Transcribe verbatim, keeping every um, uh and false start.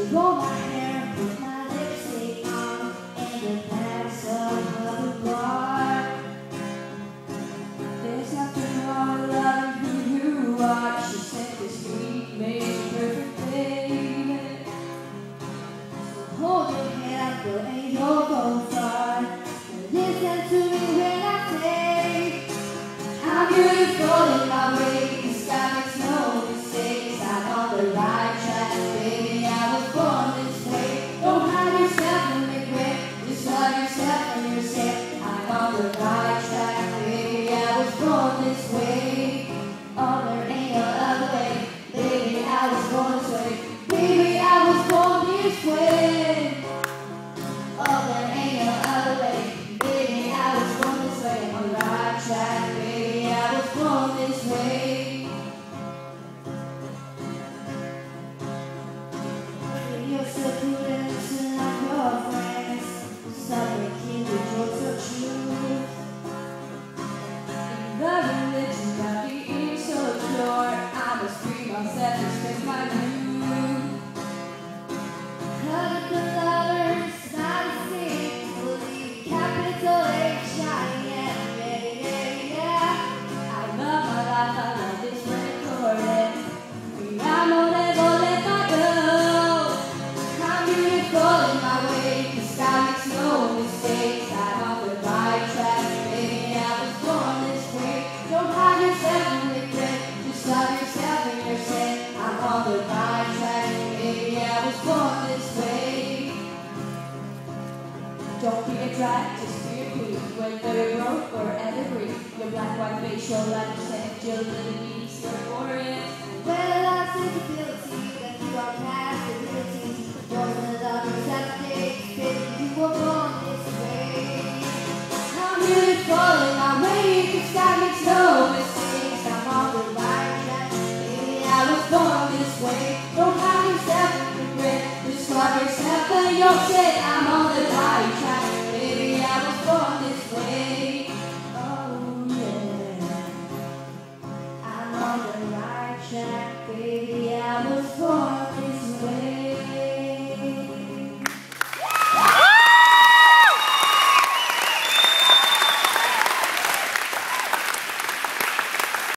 roll my hair, put my lipstick on, and the bags of the bar. There's nothing wrong with loving who you are. She said the street made you perfect, baby. So hold your head up, girl, and you'll go far. And listen to me when I say I'm beautiful in my way. This guy makes no mistakes. I'm on the right track, baby. I was born this way. Don't hide yourself from regret. Just love yourself and yourself. I'm on the right track, baby. I was born this way. Oh, there ain't no other way. Baby, I was born this way. Baby, I was born this way. Oh, there ain't no other way. Baby, I was born this way. On the right track, baby, I was born this way. You're so cool and listen like your friends. Stop making the jokes so true. In the religion that we eat so pure, I must free myself and spend my youth. Hug the lovers, not a sin. Believe capital H I N. Yeah, yeah, yeah. I love my life, I love this recording. We are more than all let my go. I'm beautiful in my way. The sky makes no mistakes. I'm on the right track, baby. I was born this way. Don't hide yourself from regret. Just love yourself and yourself. I'm on the right track, baby. I was born this way. Don't be a drag, just be a queen. Whether you're broke or evergreen, your black, white face, your life, your agility, your warriors. Well, I think you feel